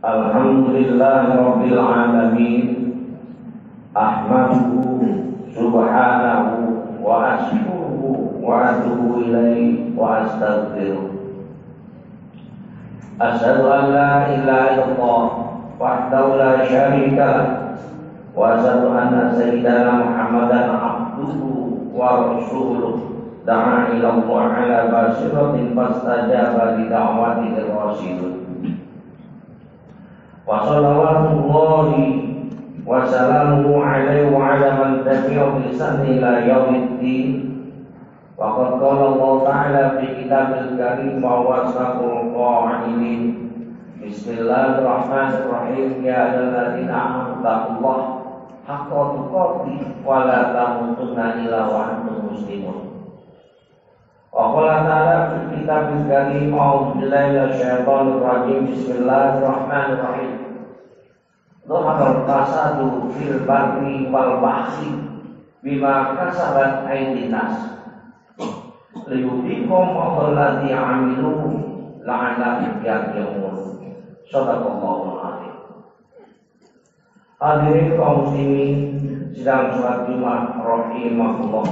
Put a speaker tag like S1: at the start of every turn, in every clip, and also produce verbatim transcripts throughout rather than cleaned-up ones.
S1: Alhamdulillah Rabbil Alamin. Ahmaduhu subhanahu wa ashkuruhu wa atubu ilaihi wa astaghfiruh. Asyhadu an la ilaha illallah wahdahu la syarika lah wa asyhadu anna sayyidana Muhammadan abduhu wa rasuluh da'a ila Allah ala basiratin fastajaba li da'watihi rasyidun. Wa sallallahu wa salamuhu alaihi wa ala man tabi'a bi ihsani ila yaumiddin. Wa qad qala Allah ta'ala fi kitabil karim wa wasaqul qa'ilin. Bismillahirrahmanirrahim. Ya ayyuhalladzina amanu taqullaha haqqa tuqatih wa la tamutunna illa wa antum muslimun. Wa qala ta'ala fi kitabil karim a'udzu billahi minasyaitonir rajim. Bismillahirrahmanirrahim. Dhahara al-fasadu fil barri wal bahri bima kasabat aydin nas liyudhiqhum alladhi 'amilu la'allahum yarji'un. Shadaqallahul 'azim. Hadirin kaum muslimin sidang salat Jumat rahimahullah.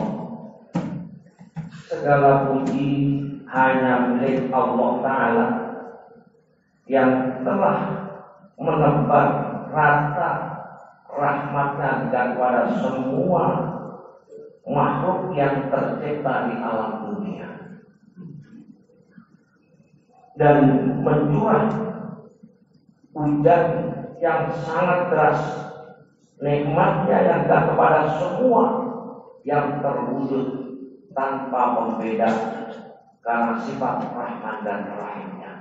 S1: Segala puji hanya milik Allah Ta'ala yang telah menebar rata rahmatnya kepada semua makhluk yang tercipta di alam dunia dan mencurah hujan yang sangat deras, nikmatnya yang ada kepada semua yang terwujud tanpa membeda karena sifat Rahman dan Rahimnya.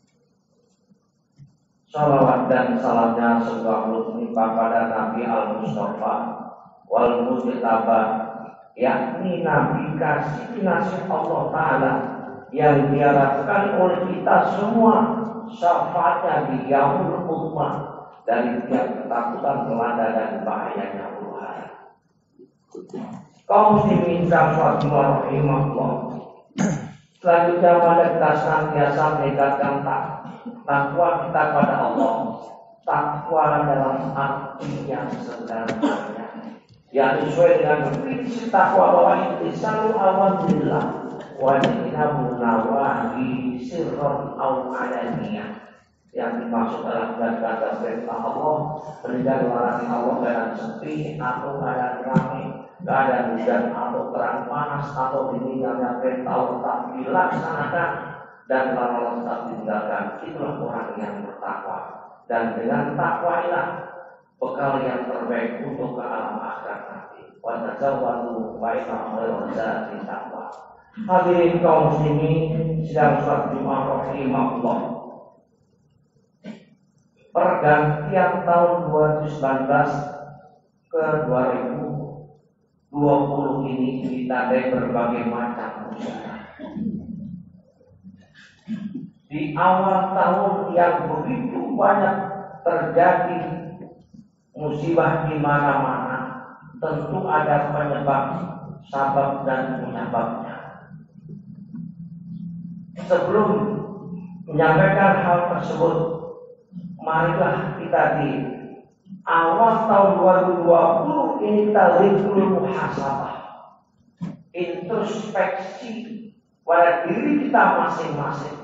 S1: Salawat dan salamnya semoga menimpa pada Nabi Al-Mustafa wal Mujtaba, yakni Nabi kasih nasib Allah Ta'ala yang diharapkan oleh kita semua syafaatnya di yaumul qiyamah dari tiap ketakutan melanda dan bahayanya huru-hara. Kaum muslimin dan muslimat rahimahullah. Selanjutnya pada kita senantiasa meningkatkan takwa kita pada Allah. Takwa dalam arti yang sebenarnya, yang sesuai dengan prinsip takwa bahwa itu selalu alhamdulillah wajibna munawahi sirron au alaniyah. Yang dimaksud adalah kata perintah Allah, meninggalkan larangan Allah dalam sepi atau keadaan ramai, keadaan hujan atau terang panas atau dinginnya perintah Allah tak dilaksanakan dan larangan tak ditinggalkan. Itulah orang yang bertakwa, dan dengan takwa inilah bekal yang terbaik untuk ke alam akhirat nanti. Wa tazawwadu fa inna khairal zadi taqwa. Hadirin kaum muslimin sidang salat Jumat rahimahullah. Pergantian tahun dua ribu sembilan belas ke dua ribu dua puluh ini ditandai berbagai macam musibah. Di awal tahun yang begitu banyak terjadi musibah di mana-mana, tentu ada penyebab, sabab dan penyebabnya. Sebelum menyampaikan hal tersebut, marilah kita di awal tahun dua ribu dua puluh ini kita zikrul muhasabah, introspeksi pada diri kita masing-masing.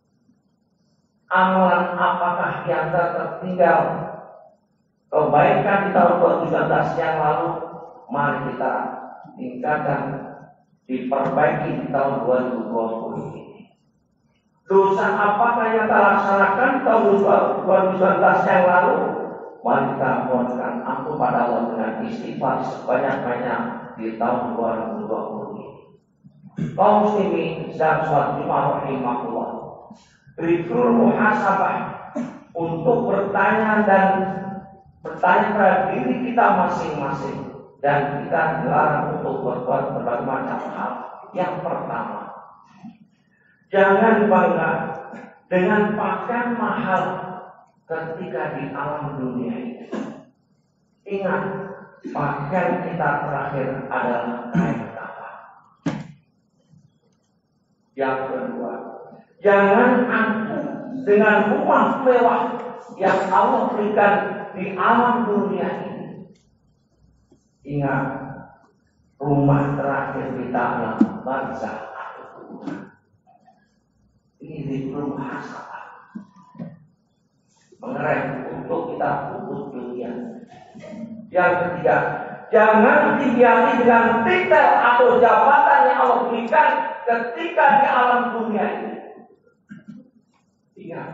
S1: Amalan apakah yang tertinggal, kebaikan di tahun dua ribu sembilan belas yang lalu, mari kita tingkatkan, diperbaiki di tahun dua ribu dua puluh ini. Dosa apakah yang kita laksanakan tahun dua ribu sembilan belas yang lalu, mari kita mohonkan ampun pada Allah dengan istighfar sebanyak-banyak di tahun dua ribu dua puluh ini. Kaum muslimin dan salat Jumat rahimahullah, zikrul muhasabah, untuk bertanya dan bertanya pada diri kita masing-masing, dan kita dilarang untuk berbuat berbagai macam hal. Yang pertama, jangan bangga dengan pakaian mahal ketika di alam dunia ini. Ingat, pakaian kita terakhir adalah kain kafan. Yang kedua, jangan angkuh dengan rumah mewah yang Allah berikan di alam dunia ini. Ingat, rumah terakhir kita adalah barzakh atau kuburan. Ini belum hasabah. Mengerem untuk kita pupus dunia. Yang ketiga, jangan dihiasi dengan titel atau jabatan yang Allah berikan ketika di alam dunia ini. Ingat,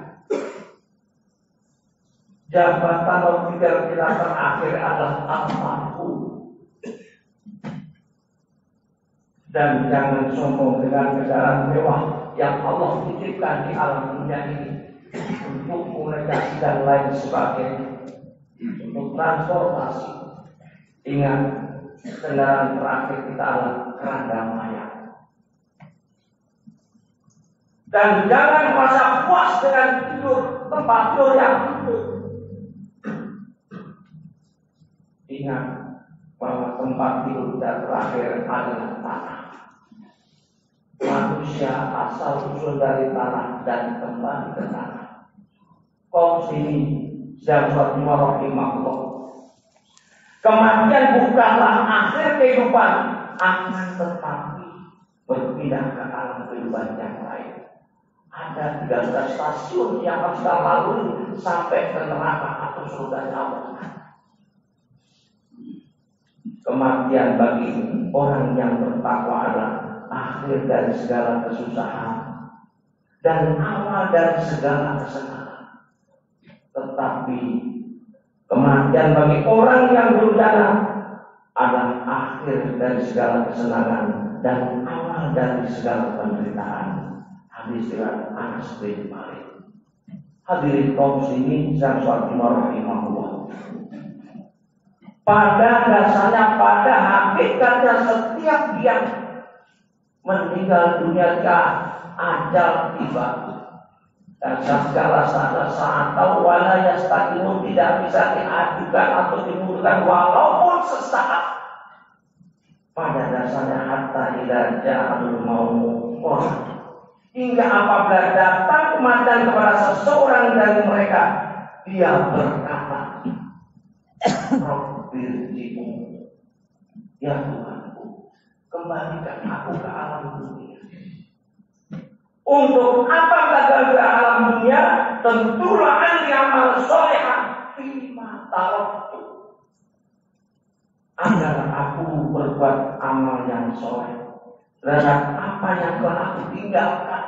S1: jabatan atau titel kita terakhir adalah al-marhum. Dan jangan sombong dengan kendaraan mewah yang Allah titipkan di alam dunia ini untuk komunikasi dan lain sebagainya, untuk transportasi. Ingat, kendaraan terakhir kita adalah keranda mayat. Dan jangan merasa puas dengan tidur tempat tidur yang empuk. Ingat bahwa tempat tidur kita terakhir adalah tanah. Manusia asal usul dari tanah dan kembali ke tanah. Kaum sini sedang suatu rahimahullah. Kematian bukanlah akhir kehidupan, akan tetapi berpindah ke alam kehidupan yang lain. Ada tiga belas stasiun yang harus kita lalui sampai ke neraka atau surga Allah. Kematian bagi orang yang bertakwa adalah akhir dari segala kesusahan dan awal dari segala kesenangan. Tetapi kematian bagi orang yang durjana adalah akhir dari segala kesenangan dan awal dari segala penderitaan. Hadis riwayat Anas bin Malik. Hadirin kaum muslimin yang rahimahullah. Pada dasarnya, pada hakikatnya setiap yang meninggal dunia ajal tiba. Dan segala saat tahu wala yastaqimun tidak bisa diajukan atau dimundurkan walaupun sesaat. Pada dasarnya hatta idza ja'al maut hingga apabila datang kematian kepada seseorang dari mereka, dia berkata, Rabbirji'un, ya Tuhanku, kembalikan aku ke alam dunia. Untuk apa gagal ke alam dunia? Tentulah ahli amal solehah fima taraktu, agar aku berbuat amal yang soleh terhadap apa yang telah aku tinggalkan.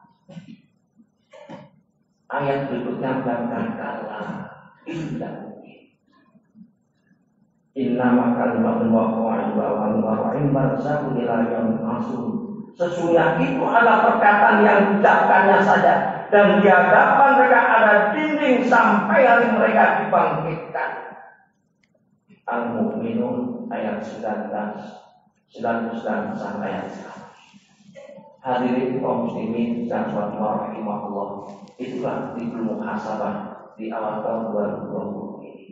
S1: Ayat berikutnya mengatakan kalau tidak mungkin. Innama kalimatun waqa'in wa wa'in barzahu ila yaumil asr. Sesungguhnya itu adalah perkataan yang diucapkannya saja, dan di hadapan mereka ada dinding sampai hari mereka dibangkitkan. Al-Mu'minun ayat sembilan belas, sembilan puluh sembilan sampai ayat seratus. Hadirin kaum muslimin dan rahimahullah, itulah timbul muhasabah di awal tahun dua ribu dua puluh ini.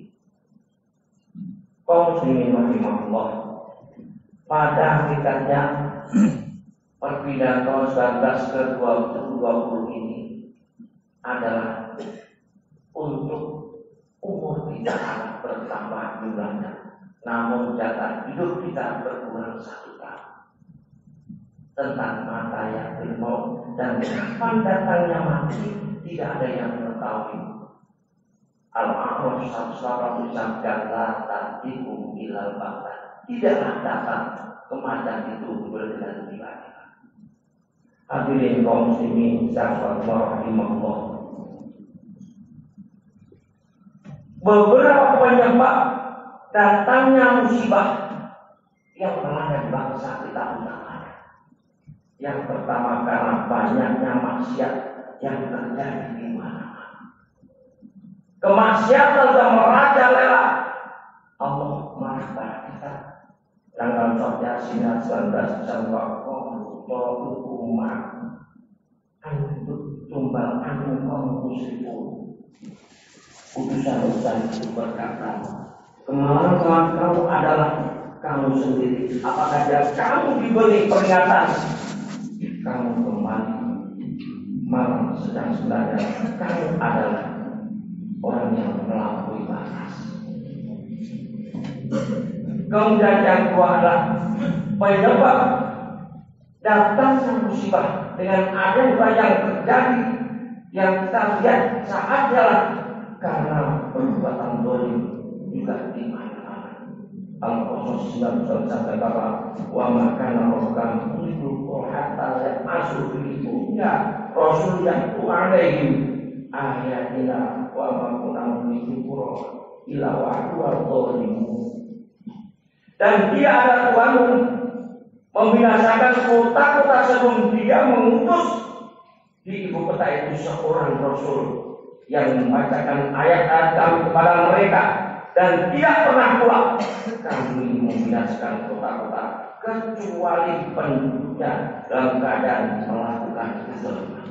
S1: Kaum muslimin rahimahullah, pada hakikatnya perpindahan tahun sembilan belas ke dua ribu dua puluh ini adalah untuk umur kita akan bertambah jumlahnya, namun jatah hidup kita berkurang satu tahun. Tentang mata yang ilmu dan kapan datangnya mati tidak ada yang mengetahui. Al-A'raf seratus delapan puluh sembilan tadikum ilal bangsa, tidaklah datang kematian itu berjalan tiba-tiba. Hadirin kaum muslimin rahimahullah, beberapa penyebab datangnya musibah yang melanda di bangsa kita utama. Yang pertama, karena banyaknya maksiat yang terjadi di mana-mana. Kemaksiatan sudah merajalela. Allah marah pada kita. Tanggal empat belas sembilan belas Januari hukuman untuk tumbal anu kaum muslimun. Utusan-utusan itu berkata, kemalaman kamu adalah kamu sendiri. Apakah kamu diberi peringatan? Kamu kembali malam sedang sebenarnya kamu adalah Kemudian yang kedua adalah penyebab datangnya musibah dengan adanya yang terjadi yang kita lihat saat jalan karena perbuatan dolim juga di mana-mana. Al-Qasas sembilan puluh satu kata wa makana rabbuka yuhibbu hatta masuk ibunya Rasul yang alaihi ayatina wa ma kunna yuhibbu ila wa huwa dan dia adalah Tuhanmu membinasakan kota-kota sebelum dia mengutus di ibu kota itu seorang Rasul yang membacakan ayat-ayat kami kepada mereka dan tidak pernah pula kami membinasakan kota-kota kecuali penduduknya dalam keadaan melakukan kezaliman.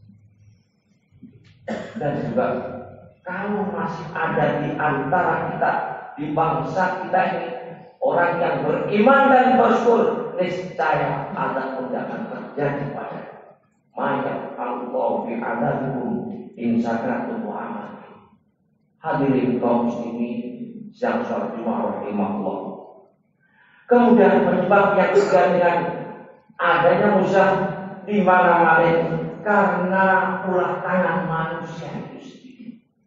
S1: Dan juga kalau masih ada di antara kita di bangsa kita ini orang yang beriman dan bersyukur, niscaya ada akan terjadi pada mayat Allah bi'adabikum insakatum wa amal. Hadirin kaum muslimin yang sholat Jumat rahimahullah. Kemudian penyebab yang juga dengan adanya musibah di mana-mana karena ulah tangan manusia itu sendiri.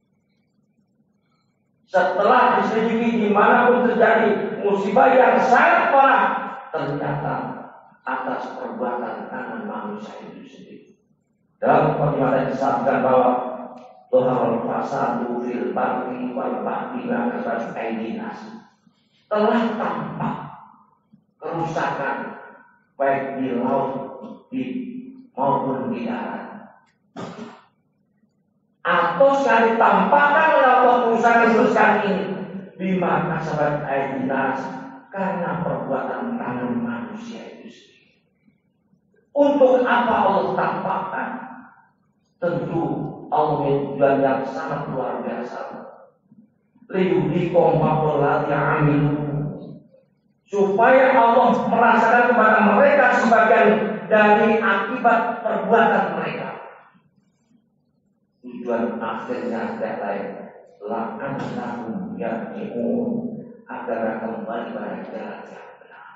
S1: Setelah diselidiki dimanapun terjadi musibah yang sangat parah, ternyata atas perbuatan tangan manusia itu sendiri. Dalam pertimbangan disabdakan bahwa Tuhan fasadu fil barri wal bahri atas aidinas telah tampak kerusakan baik di laut di maupun di darat. Atau sekali tampakkan oleh Allah kerusakan-kerusakan ini bima kasabat aidinas karena perbuatan tangan manusia itu sendiri. Untuk apa Allah tampakkan? Tentu Allah tujuan yang sangat luar biasa. Liyudikum maqolati amilu, supaya Allah merasakan kepada mereka sebagian dari akibat perbuatan mereka. Tujuan akhirnya tidak lain la'annahum yarji'un, agar kembali pada jalan yang benar.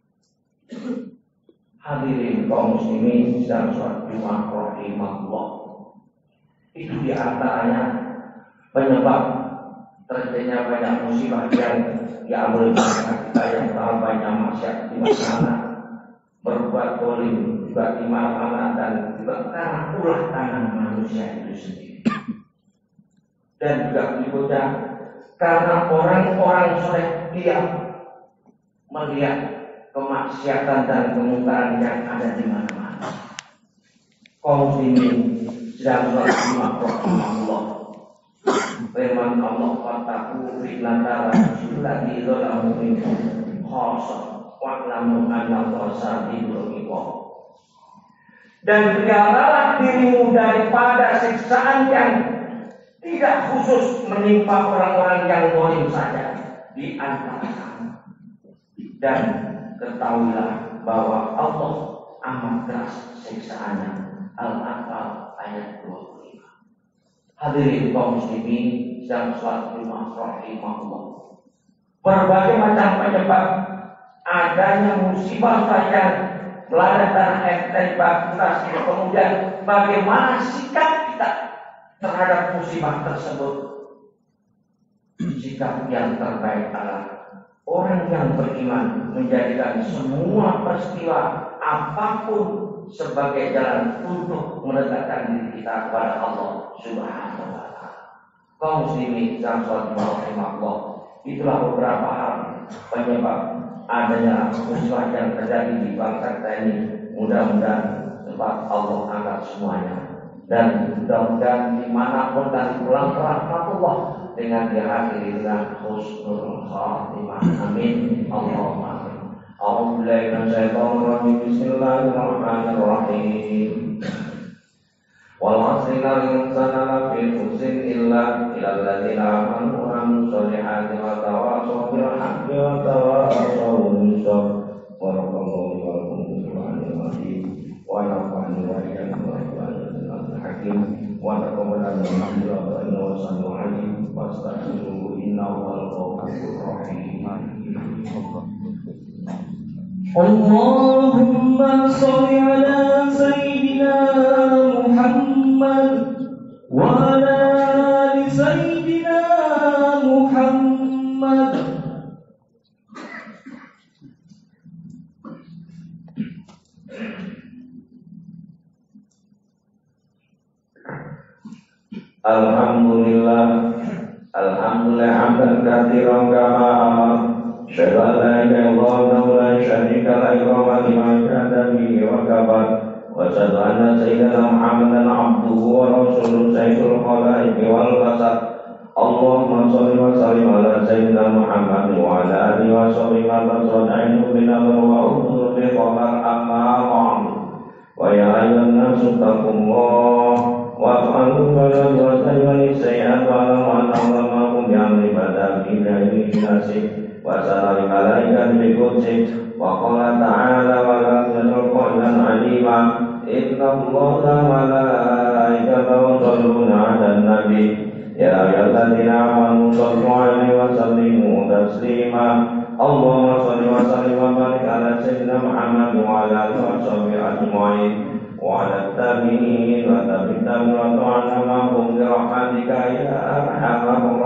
S1: Hadirin kaum muslimin dan sholat Jumat rahimahullah, itu diantaranya penyebab terjadinya banyak musibah yang diambil masyarakat kita yang terlalu banyak masyarakat di mana berbuat dolim juga di mana-mana dan juga karena ulah tangan manusia itu sendiri. Dan juga berikutnya karena orang-orang soleh dia melihat kemaksiatan dan kemungkaran yang ada di mana-mana. Kaum muslimin sedang sholat Jumat rahimahullah. Firman Allah fataku fitnata lagi dzalamu minkum khassa wa lamu anna qasadul iqab. Dan peliharalah dirimu daripada siksaan yang tidak khusus menimpa orang-orang yang zalim saja di antara kamu. Dan ketahuilah bahwa Allah amat keras siksaannya. Al-Anfal ayat dua puluh lima. Hadirin kaum muslimin yang sholat Jumat rahimahullah. Berbagai macam penyebab adanya musibah yang melanda tanah air dan kemudian bagaimana sikap kita terhadap musibah tersebut. Sikap yang terbaik adalah orang yang beriman menjadikan semua peristiwa apapun sebagai jalan untuk mendekatkan diri kita kepada Allah Subhanahu wa taala. Kaum muslimin yang sholat rahimahullah, itulah beberapa hal penyebab adanya musibah yang terjadi di bangsa kita ini. Mudah-mudahan cepat Allah angkat semuanya. Dan mudah-mudahan dimanapun dan pulang ke rahmatullah dengan diakhiri dengan husnul khatimah. Amin. Allahumma amin. A'udzu billahi minasyaitonir rajim. Bismillahirrahmanirrahim. Wal 'asri innal insana lafi khusrin illa illal ladzina amanu wa 'amilus solihati wa tawassaw bil haqqi wa tawassaw bis sabr. Barakallahu wa lakum fil Qur'anil Majid wa nafa'ani wa iyyakum hakim wa taqabbal minna wa sallu alaihi wa sallam innahu al-ghafurur rahim.
S2: Allahumma sholli ala sayyidina Muhammad wa ala ali sayyidina Muhammad.
S1: Alhamdulillah, alhamdulillah hamdan katsiran kama asyhadu an la ilaha illallah wa la syarika lahu wa liman kana bihi wa kabar wa asyhadu anna sayyidina Muhammadan abduhu wa rasuluhu sayyidul khalaiqi wal basar. Allahumma shalli wa sallim ala sayyidina Muhammad wa ala alihi wa sahbihi wa sallam min wa udhur bi khabar amma ba'd. Wa ya ayyuhan nasu taqullah wa'alu wa'alu wa'alu sayyi'at wa'alu wa'alu bi'amri badaki bi'amri nasib wa salam alaikan bi'kutsik wa qala ta'ala wa la tadul qawlan alima inna allaha wa malaikatahu yusalluna 'alan nabi ya ayyuhalladzina amanu shallu 'alaihi wa sallimu taslima Allahumma shalli wa sallim wa barik ala sayyidina Muhammad wa ala alihi wa sahbihi ajma'in وعلى التابعين وتابعين وطعنا معهم برحمتك يا أرحم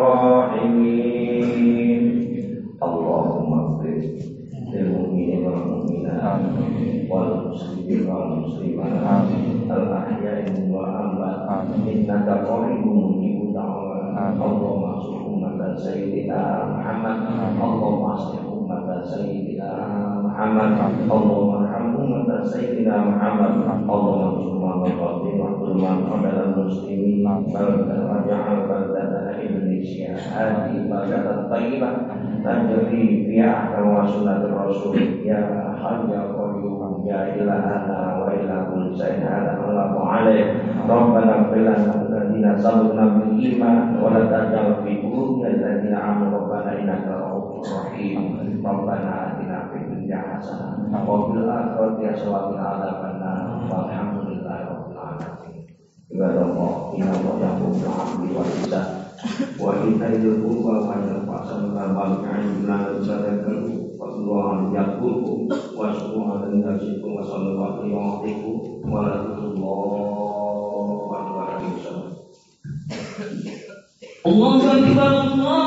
S1: الراحمين اللهم اغفر للمؤمنين والمؤمنات والمسلمين والمسلمات الأحياء والأموات إنك قريب مجيب الدعوات اللهم اصلح أمة سيدنا محمد اللهم اصلح أمة سيدنا محمد اللهم ارحم أمة سيدنا محمد اللهم انصر من الفاطمة واحفظ من قبل المسلمين واجعل بلدتنا إندونيسيا هذه بلدة طيبة تجري فيها أحكام وسنة الرسول يا حي يا قيوم يا إلهنا وإله كل شيء هذا الله عليه ربنا اغفر لنا الذين سبقونا بالإيمان ولا تجعل في قلوبنا الذين آمنوا ربنا إنك رؤوف رحيم ربنا آتنا في الدنيا حسنة وفي الآخرة حسنة وقنا عذاب النار والحمد لله رب العالمين. عباد الله إن الله يأمر بالعدل والإحسان وإيتاء ذي القربى وينهى عن الفحشاء والمنكر والبغي والله يذكركم واشكروه على نعمته وصلى الله عليه وسلم ورحمة الله وبركاته.
S2: الله أكبر الله